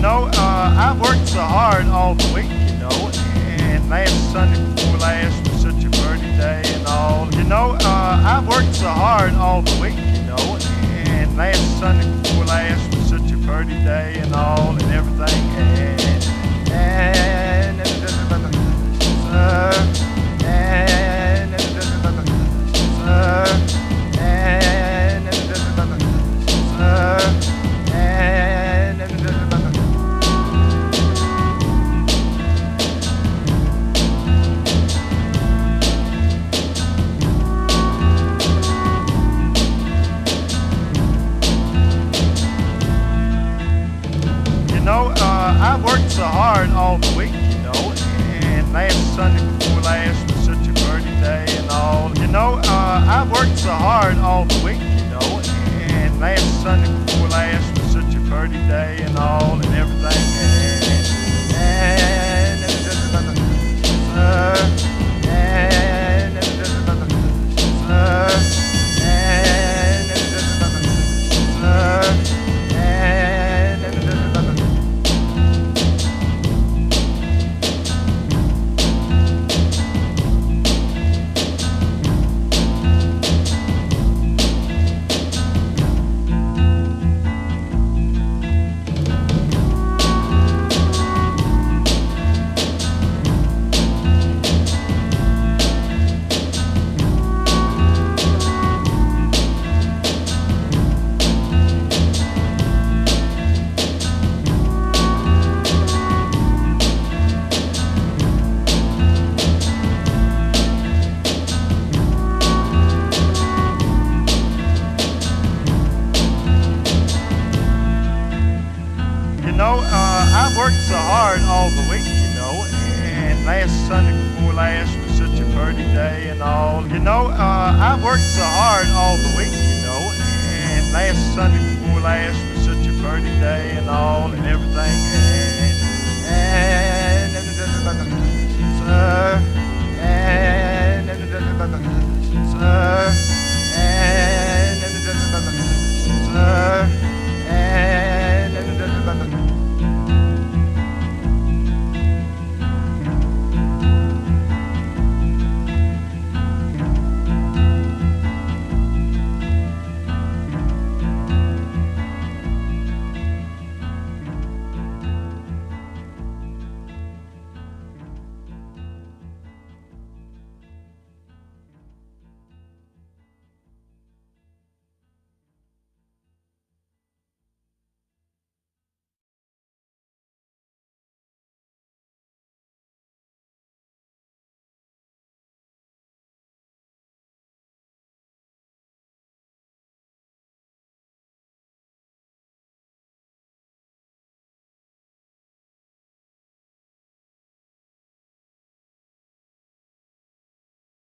I worked so hard all the week, and last Sunday before last was such a pretty day and all. I worked so hard all the week, and last Sunday before last was such a pretty day and all and everything. I worked so hard all the week, and last Sunday before last was such a pretty day and all. I worked so hard all the week, and last Sunday before last was such a pretty day and all and everything. I worked so hard all the week, and last Sunday before last was such a pretty day and all. I worked so hard all the week, and last Sunday before last was such a pretty day and all and